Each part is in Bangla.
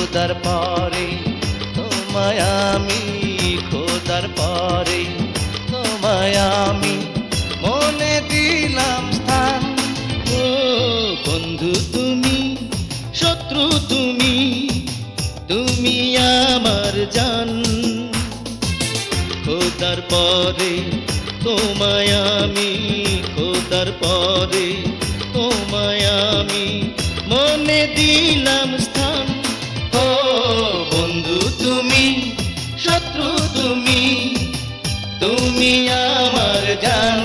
খোদার পরে তোমায় আমি, খোদার পরে তোমায় আমি মনে দিলাম স্থান। ও বন্ধু তুমি, শত্রু তুমি, তুমি আমার জান। খোদার পরে তোমায় আমি, খোদার পরে তোমায় আমি মনে দিলাম স্থান। ও বন্ধু তুমি, শত্রু তুমি, তুমি আমার জান।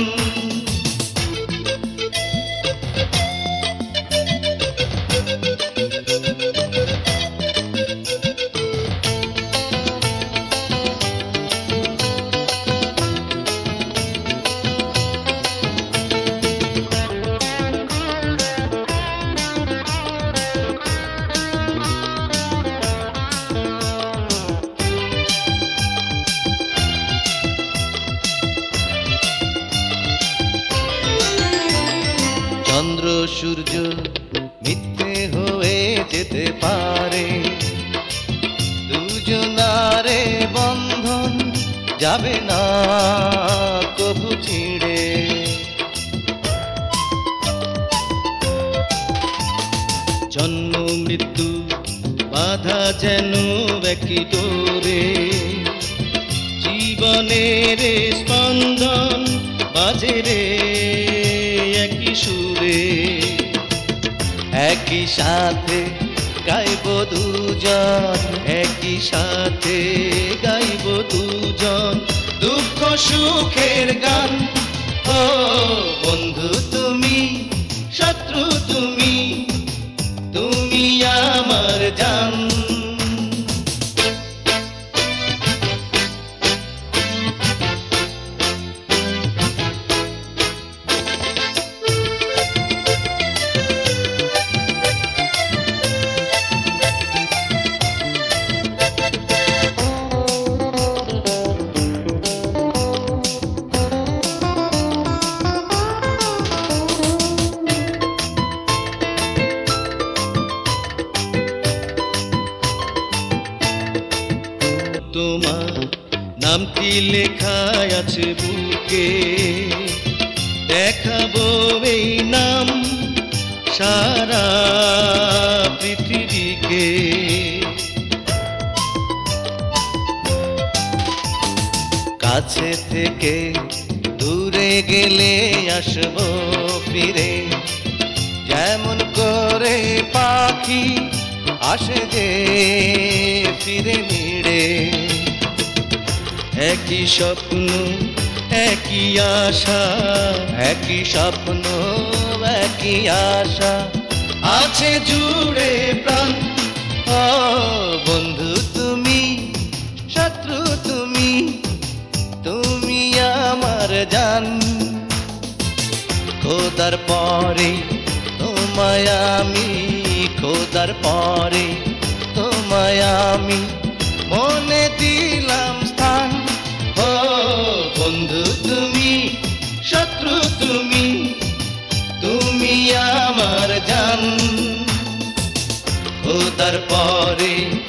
চন্দ্র সূর্য মিথ্যে হয়ে যেতে পারে, দুজনারে বন্ধন যাবে না কবু ছিঁড়ে। জন্ম মৃত্যু বাধা যেন একই ডোরে, জীবনের স্পন্দন বাজে রে একই সুরে। একই সাথে গাইব দুজন, একই সাথে গাইব দুজন দুঃখ সুখের গান। ও বন্ধু তুমি, শত্রু তুমি, তুমি আমার জান। তোমার নামটি লেখা আছে বুকে, দেখাবো এই নাম সারা পৃথিবীকে। কাছে থেকে দূরে গেলে আসবো ফিরে, যেমন করে পাখি আসে যে ফিরে মিড়ে। একই স্বপ্ন একই আশা, একই স্বপ্ন একই আশা আছে জুড়ে প্রাণ। ও বন্ধু তুমি, শত্রু তুমি, তুমি আমার জান। খোদার পরে তোমায় আমি, খোদার পরে তোমায় আমি মনে দিলাম স্থান। ও বন্ধু তুমি, শত্রু তুমি, তুমি আমার জান। খোদার পরে